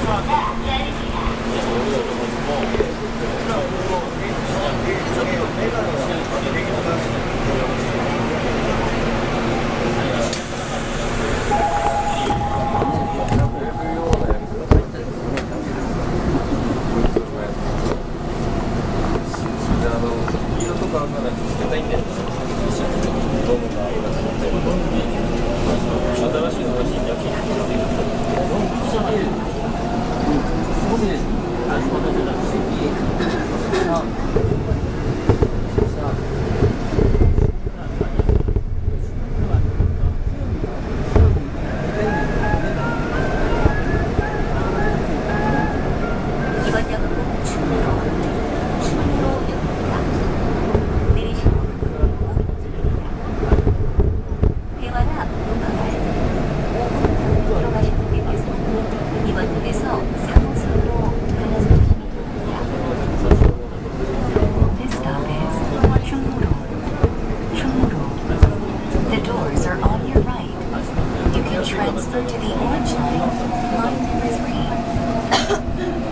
Transfer to the orange line, line number 3.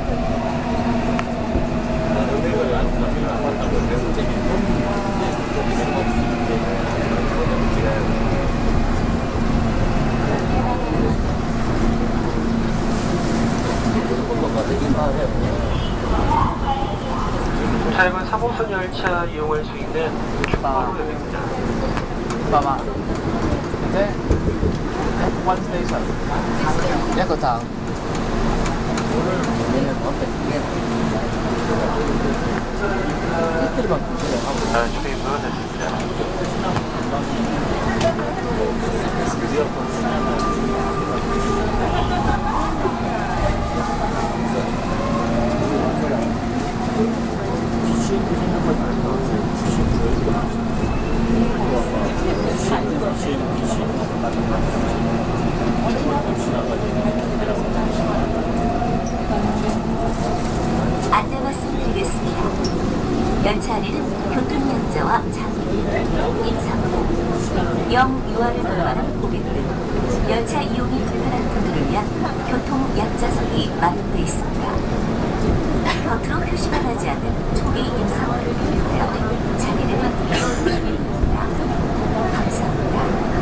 짧은 3호선 열차 이용할 수 있는 충무로역입니다. 봐봐. 이제 one station. 약간 준비 무효됐습니다. 안내 말씀드리겠습니다. 열차 안에는 교통약자와 장기, 임산부, 영유아를 동반한 고객 등 열차 이용이 불편한 분들을 위한 교통약자석이 마련되어 있습니다. 겉으로 표시가 나지 않는 초기 임산부를 비롯하여 자리를 맡기시기 바랍니다. 감사합니다.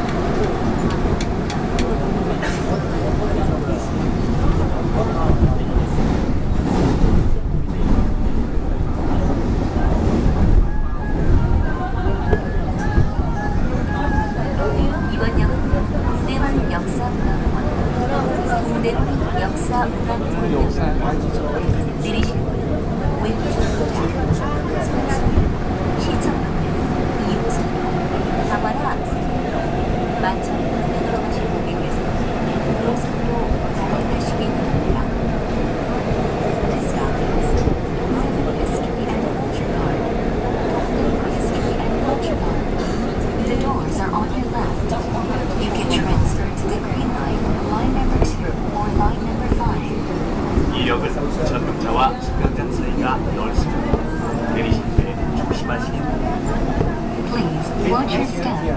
국내로는 역사문화공원입니다. 내리시는 분은 왼쪽입니다. 시청역은 2호선으로 강화나 스테이로 만천으로 가실 고객께서는 5호선으로 나아가시기 바랍니다. This stop is Northern History and Culture Park. Northern History and Culture Park. The doors are on your left. You can transfer to the Green Line, line number 2 or line number 5. 이 역은 전동차와 승강장 사이가 넓습니다. 내리실 때 조심하시기 바랍니다. Please watch your step.